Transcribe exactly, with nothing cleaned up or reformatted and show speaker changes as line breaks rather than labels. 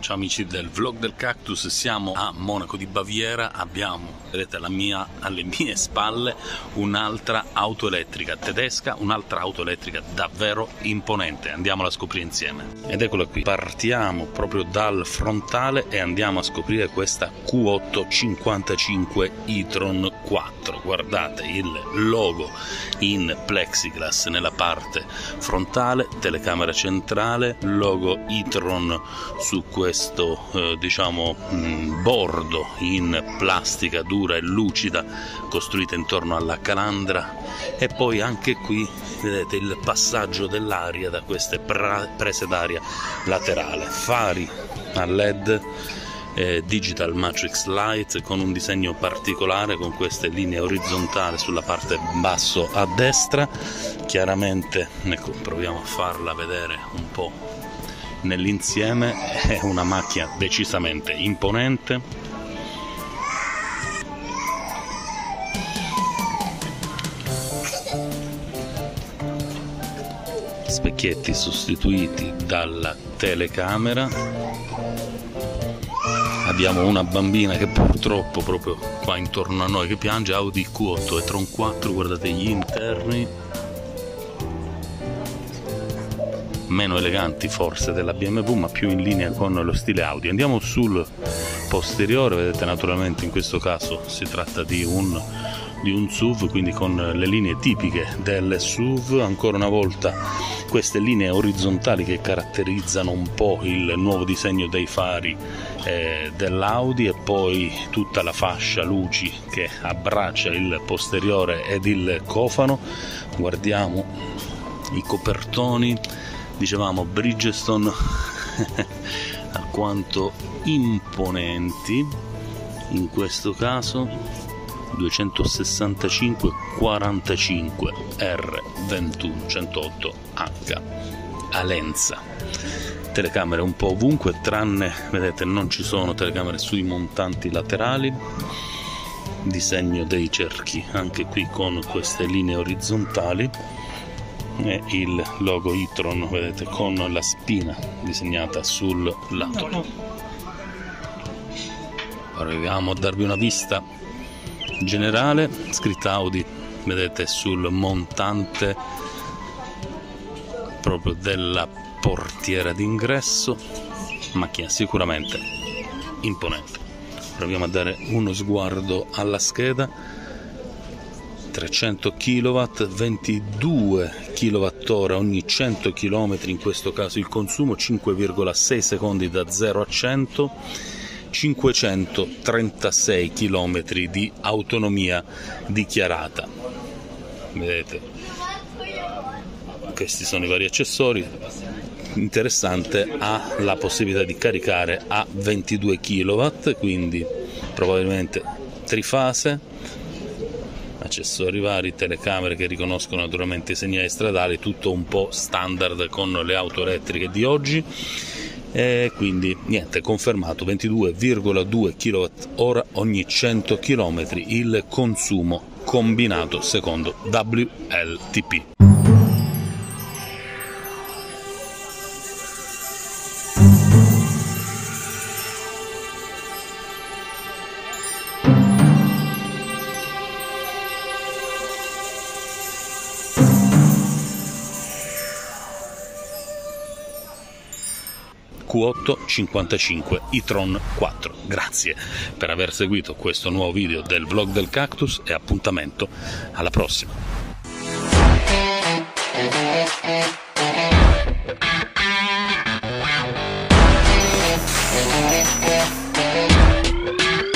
Ciao amici del vlog del cactus, siamo a Monaco di Baviera, abbiamo, vedete alla mia, alle mie spalle, un'altra auto elettrica tedesca, un'altra auto elettrica davvero imponente, andiamola a scoprire insieme. Ed eccola qui, partiamo proprio dal frontale e andiamo a scoprire questa Q otto cinquantacinque e-tron quattro, guardate il logo in plexiglass nella parte frontale, telecamera centrale, logo e-tron su questo questo eh, diciamo mh, bordo in plastica dura e lucida costruita intorno alla calandra, e poi anche qui vedete il passaggio dell'aria da queste prese d'aria laterale, fari a led, eh, digital matrix light con un disegno particolare con queste linee orizzontali sulla parte basso a destra. Chiaramente, ecco, proviamo a farla vedere un po' nell'insieme. È una macchina decisamente imponente, specchietti sostituiti dalla telecamera, abbiamo una bambina che purtroppo proprio qua intorno a noi che piange, Audi Q otto e-tron quattro, guardate gli interni, meno eleganti forse della B M W ma più in linea con lo stile Audi. Andiamo sul posteriore, vedete naturalmente in questo caso si tratta di un, di un S U V, quindi con le linee tipiche del S U V, ancora una volta queste linee orizzontali che caratterizzano un po' il nuovo disegno dei fari eh, dell'Audi, e poi tutta la fascia luci che abbraccia il posteriore ed il cofano. Guardiamo i copertoni, dicevamo Bridgestone alquanto imponenti, in questo caso duecentosessantacinque quarantacinque R ventuno centootto H Alenza. Telecamere un po' ovunque, tranne, vedete, non ci sono telecamere sui montanti laterali, disegno dei cerchi anche qui con queste linee orizzontali, e il logo e-tron, vedete, con la spina disegnata sul lato. Ora proviamo a darvi una vista generale, scritta Audi, vedete, sul montante proprio della portiera d'ingresso, macchina sicuramente imponente. Proviamo a dare uno sguardo alla scheda, trecento chilowatt, ventidue chilowattora ogni cento chilometri, in questo caso il consumo, cinque virgola sei secondi da zero a cento, cinquecentotrentasei chilometri di autonomia dichiarata. Vedete, questi sono i vari accessori. Interessante, ha la possibilità di caricare a ventidue chilowatt, quindi probabilmente trifase, accessori vari, telecamere che riconoscono naturalmente i segnali stradali, tutto un po' standard con le auto elettriche di oggi. E quindi niente, confermato ventidue virgola due chilowatt ora ogni cento chilometri il consumo combinato secondo W L T P. Q otto cinquantacinque e-tron quattro. Grazie per aver seguito questo nuovo video del vlog del cactus e appuntamento alla prossima.